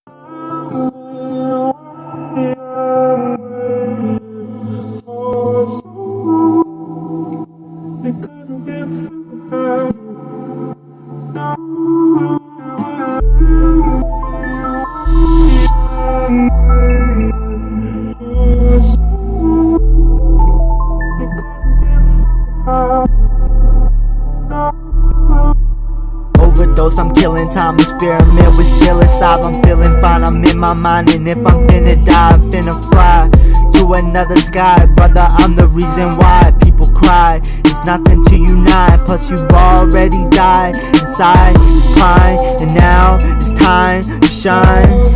Overdose, I'm killing time, experiment with psilocybin. I'm feeling fine, I'm in my mind, and if I'm finna die, I'm finna fly to another sky. Brother, I'm the reason why people cry. It's nothing to unite, plus you've already died. Inside is prime, and now it's time to shine.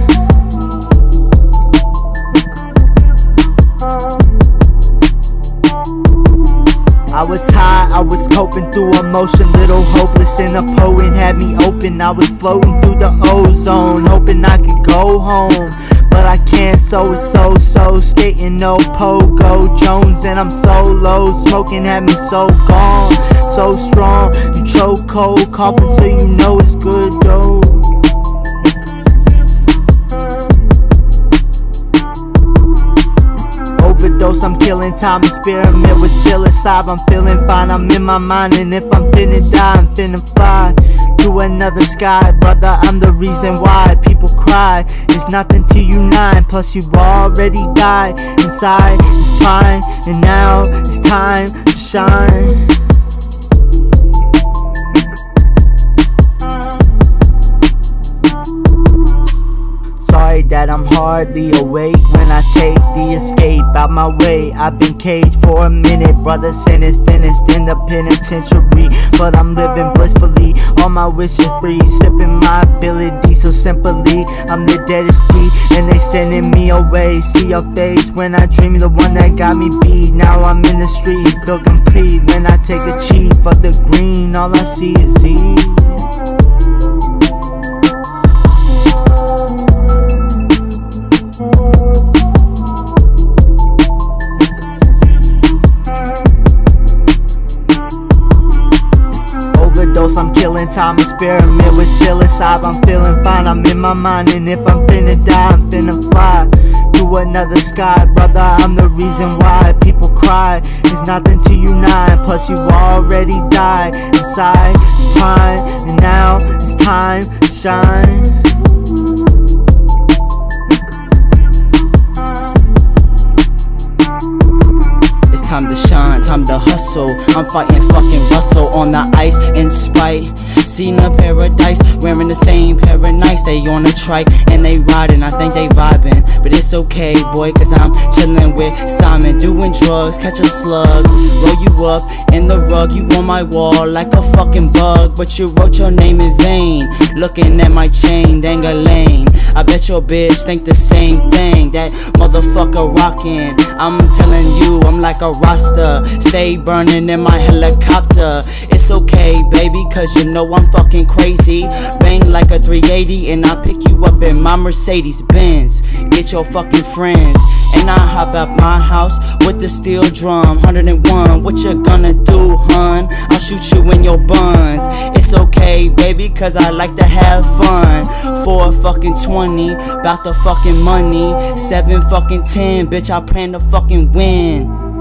I was high, I was coping through emotion, little hopeless, and a poet had me open. I was floating through the ozone, hoping I could go home, but I can't, so it's so skating no Pogo Jones, and I'm so low, smoking had me so gone, so strong. You choke cold, coughing so you know it's good though. Overdose, I'm killing time, experiment with psilocybin. I'm feeling fine, I'm in my mind, and if I'm finna die, I'm finna fly to another sky. Brother, I'm the reason why people cry. It's nothing to unite, plus you've already died. Inside is prime, and now it's time to shine. Sorry that I'm hardly awake when I take the escape out my way. I've been caged for a minute, brother, sentence finished in the penitentiary, but I'm living blissfully, all my wishes free, sipping my ability so simply. I'm the deadest G, and they sending me away. See your face when I dream, the one that got me beat. Now I'm in the street, feel complete when I take a cheat for the green. All I see is Z. Overdose, I'm killing time, experiment with psilocybin. I'm feeling fine, I'm in my mind, and if I'm finna die, I'm finna fly to another sky. Brother, I'm the reason why people cry. It's nothing to unite, plus you already died. Inside is prime, and now it's time to shine. Time to shine, time to hustle. I'm fighting fucking Russell on the ice in spite. Seen a paradise, wearing the same pair of Nikes. They on the trike and they riding, I think they vibing. But it's okay, boy, cause I'm chilling with Simon, doing drugs, catch a slug, roll you up in the rug. You on my wall like a fucking bug, but you wrote your name in vain. Looking at my chain, dang-a-lane. I bet your bitch think the same thing, that motherfucker rockin'. I'm telling you, I'm like a Rasta, stay burning in my helicopter. It's okay, baby, cause you know I'm fucking crazy. Bang like a 380 and I pick you up in my Mercedes Benz. Get your fucking friends and I hop out my house with the steel drum. 101, what you gonna do, hun? I'll shoot you in your buns. It's okay, baby, cause I like to have fun. 4 fucking 20, bout the fucking money. 7 fucking 10, bitch, I plan to fucking win.